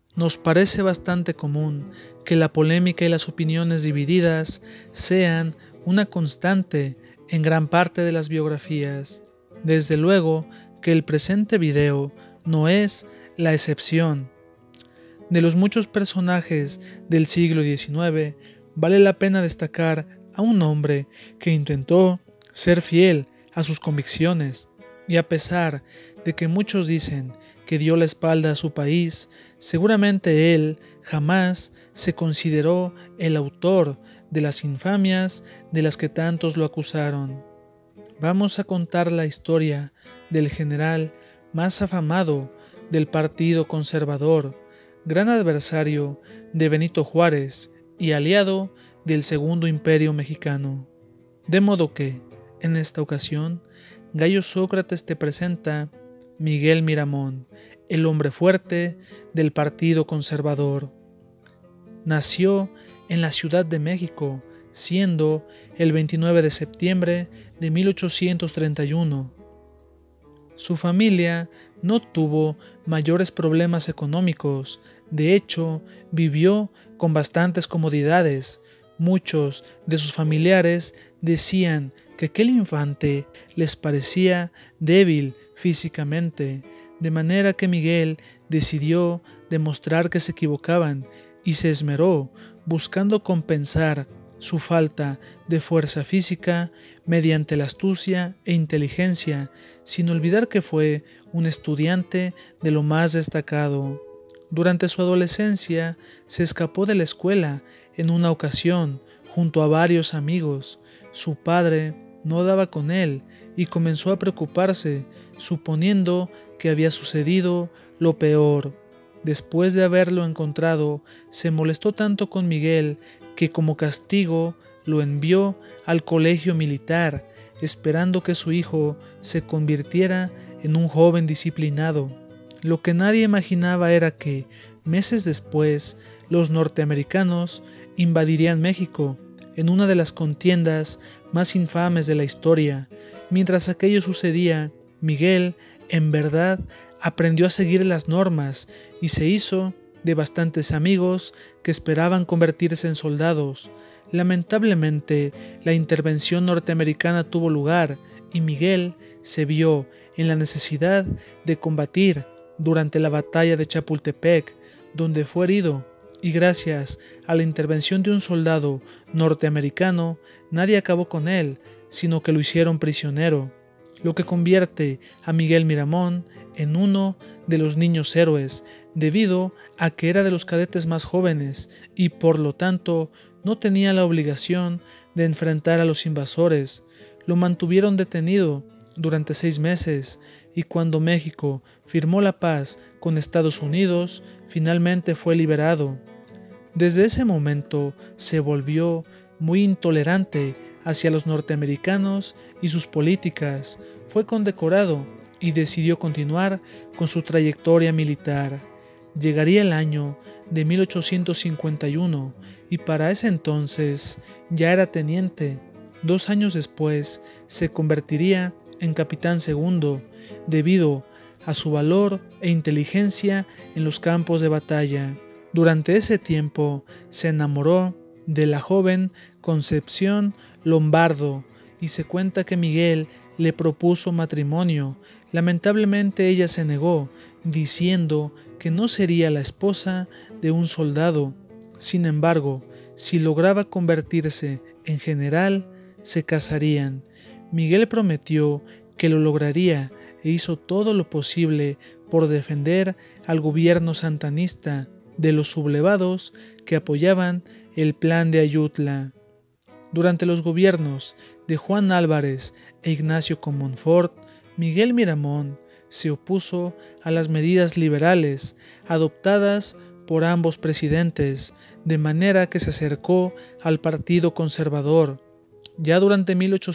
Nos parece bastante común que la polémica y las opiniones divididas sean una constante en gran parte de las biografías. Desde luego que el presente video no es la excepción. De los muchos personajes del siglo XIX, vale la pena destacar a un hombre que intentó ser fiel a sus convicciones y a pesar de que muchos dicen que dio la espalda a su país, seguramente él jamás se consideró el autor de las infamias de las que tantos lo acusaron. Vamos a contar la historia del general más afamado del Partido Conservador, gran adversario de Benito Juárez y aliado del Segundo Imperio Mexicano. De modo que, en esta ocasión, Gallo Sócrates te presenta Miguel Miramón, el hombre fuerte del Partido Conservador. Nació en la Ciudad de México, siendo el 29 de septiembre de 1831. Su familia no tuvo mayores problemas económicos, de hecho, vivió con bastantes comodidades. Muchos de sus familiares decían que aquel infante les parecía débil físicamente, de manera que Miguel decidió demostrar que se equivocaban y se esmeró buscando compensar su falta de fuerza física mediante la astucia e inteligencia, sin olvidar que fue un estudiante de lo más destacado. Durante su adolescencia se escapó de la escuela en una ocasión junto a varios amigos. Su padre no daba con él y comenzó a preocuparse, suponiendo que había sucedido lo peor. Después de haberlo encontrado, se molestó tanto con Miguel que como castigo lo envió al colegio militar, esperando que su hijo se convirtiera en un joven disciplinado. Lo que nadie imaginaba era que, meses después, los norteamericanos invadirían México en una de las contiendas más infames de la historia. Mientras aquello sucedía, Miguel, en verdad, aprendió a seguir las normas y se hizo de bastantes amigos que esperaban convertirse en soldados. Lamentablemente, la intervención norteamericana tuvo lugar y Miguel se vio en la necesidad de combatir durante la batalla de Chapultepec, donde fue herido, y gracias a la intervención de un soldado norteamericano, nadie acabó con él, sino que lo hicieron prisionero, lo que convierte a Miguel Miramón en uno de los niños héroes, debido a que era de los cadetes más jóvenes y por lo tanto no tenía la obligación de enfrentar a los invasores. Lo mantuvieron detenido durante 6 meses y cuando México firmó la paz con Estados Unidos, finalmente fue liberado. Desde ese momento se volvió muy intolerante hacia los norteamericanos y sus políticas. Fue condecorado y decidió continuar con su trayectoria militar. Llegaría el año de 1851 y para ese entonces ya era teniente. 2 años después se convertiría en capitán segundo debido a su valor e inteligencia en los campos de batalla. Durante ese tiempo se enamoró de la joven Concepción Lombardo y se cuenta que Miguel le propuso matrimonio. Lamentablemente ella se negó, diciendo que no sería la esposa de un soldado. Sin embargo, si lograba convertirse en general, se casarían. Miguel prometió que lo lograría e hizo todo lo posible por defender al gobierno santanista de los sublevados que apoyaban el plan de Ayutla. Durante los gobiernos de Juan Álvarez e Ignacio Comonfort, Miguel Miramón se opuso a las medidas liberales adoptadas por ambos presidentes, de manera que se acercó al Partido Conservador. Ya durante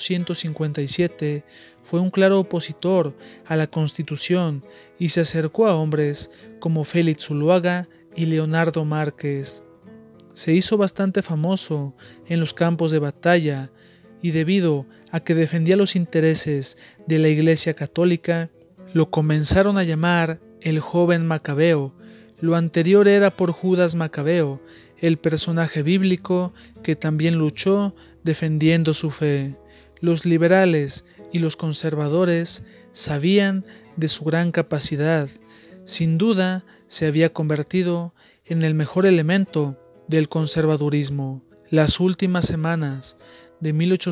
1857 fue un claro opositor a la Constitución y se acercó a hombres como Félix Zuluaga y Leonardo Márquez. Se hizo bastante famoso en los campos de batalla y debido a que defendía los intereses de la Iglesia Católica, lo comenzaron a llamar el joven Macabeo, Lo anterior era por Judas Macabeo, el personaje bíblico que también luchó defendiendo su fe. Los liberales y los conservadores sabían de su gran capacidad. Sin duda, se había convertido en el mejor elemento del conservadurismo. Las últimas semanas de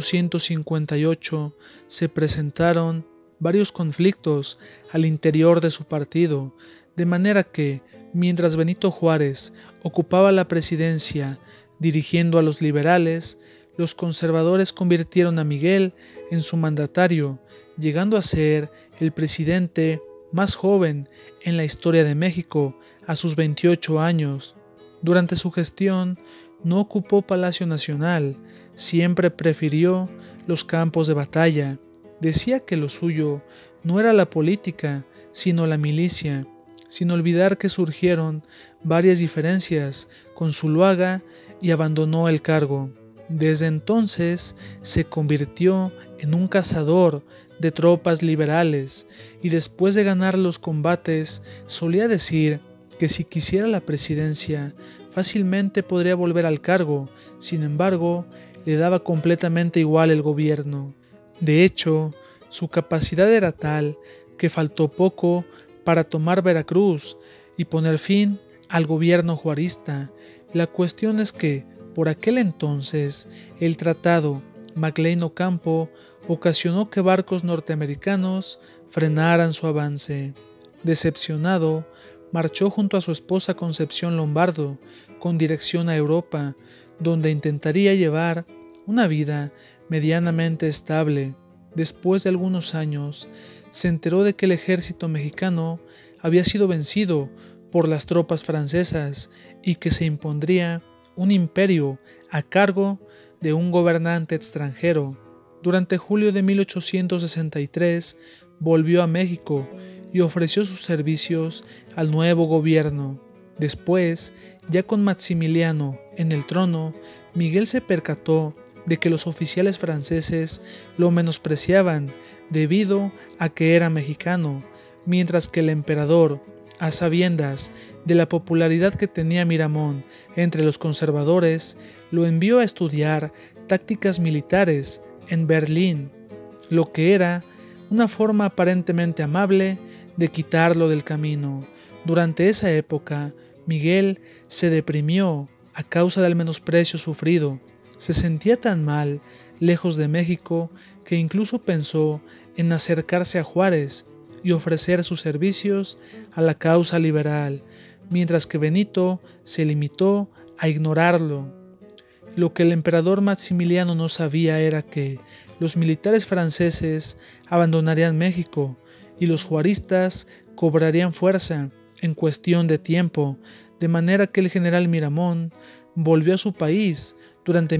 1858 se presentaron varios conflictos al interior de su partido, de manera que, mientras Benito Juárez ocupaba la presidencia dirigiendo a los liberales, los conservadores convirtieron a Miguel en su mandatario, llegando a ser el presidente más joven en la historia de México a sus 28 años. Durante su gestión no ocupó Palacio Nacional, siempre prefirió los campos de batalla. Decía que lo suyo no era la política, sino la milicia, sin olvidar que surgieron varias diferencias con Zuluaga y abandonó el cargo. Desde entonces se convirtió en un cazador de tropas liberales y después de ganar los combates solía decir que si quisiera la presidencia fácilmente podría volver al cargo. Sin embargo, le daba completamente igual el gobierno. De hecho, su capacidad era tal que faltó poco para tomar Veracruz y poner fin al gobierno juarista. La cuestión es que, por aquel entonces, el tratado McLean-Ocampo ocasionó que barcos norteamericanos frenaran su avance. Decepcionado, marchó junto a su esposa Concepción Lombardo con dirección a Europa, donde intentaría llevar una vida medianamente estable. Después de algunos años, se enteró de que el ejército mexicano había sido vencido por las tropas francesas y que se impondría un imperio a cargo de un gobernante extranjero. Durante julio de 1863 volvió a México y ofreció sus servicios al nuevo gobierno. Después, ya con Maximiliano en el trono, Miguel se percató de que los oficiales franceses lo menospreciaban debido a que era mexicano, mientras que el emperador, a sabiendas de la popularidad que tenía Miramón entre los conservadores, lo envió a estudiar tácticas militares en Berlín, lo que era una forma aparentemente amable de quitarlo del camino. Durante esa época, Miguel se deprimió a causa del menosprecio sufrido. Se sentía tan mal, lejos de México, que incluso pensó en acercarse a Juárez y ofrecer sus servicios a la causa liberal, mientras que Benito se limitó a ignorarlo. Lo que el emperador Maximiliano no sabía era que los militares franceses abandonarían México y los juaristas cobrarían fuerza en cuestión de tiempo, de manera que el general Miramón volvió a su país durante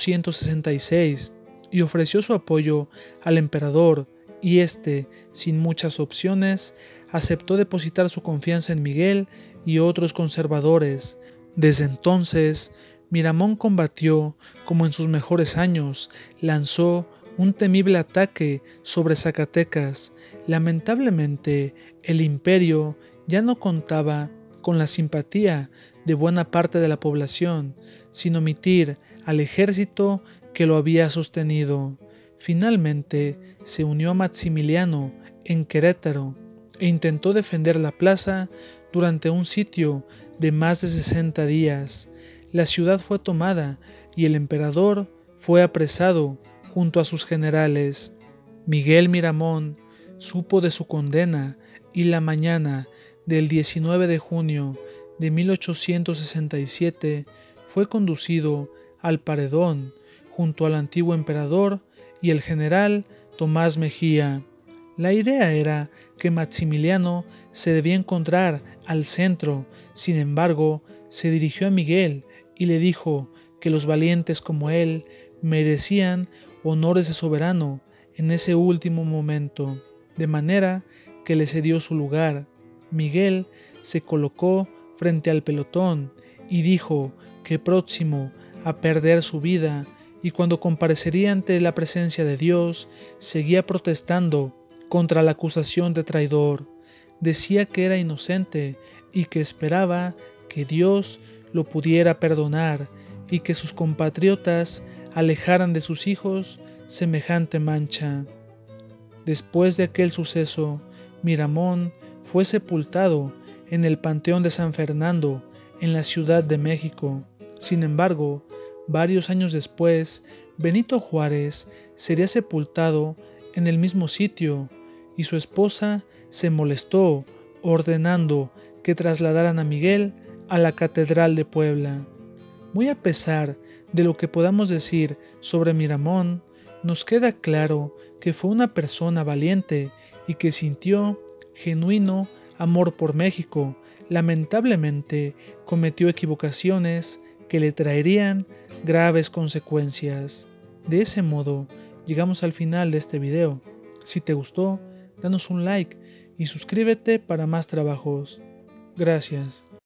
1866 y ofreció su apoyo al emperador, y éste, sin muchas opciones, aceptó depositar su confianza en Miguel y otros conservadores. Desde entonces, Miramón combatió como en sus mejores años, lanzó un temible ataque sobre Zacatecas. Lamentablemente, el imperio ya no contaba con la simpatía de buena parte de la población, sin omitir al ejército que lo había sostenido. Finalmente, se unió a Maximiliano en Querétaro e intentó defender la plaza durante un sitio de más de 60 días. La ciudad fue tomada y el emperador fue apresado junto a sus generales. Miguel Miramón supo de su condena y la mañana del 19 de junio de 1867 fue conducido al paredón junto al antiguo emperador y el general Tomás Mejía. La idea era que Maximiliano se debía encontrar al centro. Sin embargo, se dirigió a Miguel y le dijo que los valientes como él merecían honores de soberano en ese último momento, de manera que le cedió su lugar. Miguel se colocó frente al pelotón y dijo que próximo a perder su vida, y cuando comparecería ante la presencia de Dios, seguía protestando contra la acusación de traidor. Decía que era inocente y que esperaba que Dios lo pudiera perdonar y que sus compatriotas alejaran de sus hijos semejante mancha. Después de aquel suceso, Miramón fue sepultado en el Panteón de San Fernando, en la Ciudad de México. Sin embargo, varios años después, Benito Juárez sería sepultado en el mismo sitio y su esposa se molestó ordenando que trasladaran a Miguel a la Catedral de Puebla. Muy a pesar de lo que podamos decir sobre Miramón, nos queda claro que fue una persona valiente y que sintió genuino amor por México. Lamentablemente cometió equivocaciones que le traerían graves consecuencias. De ese modo, llegamos al final de este video. Si te gustó, danos un like y suscríbete para más trabajos. Gracias.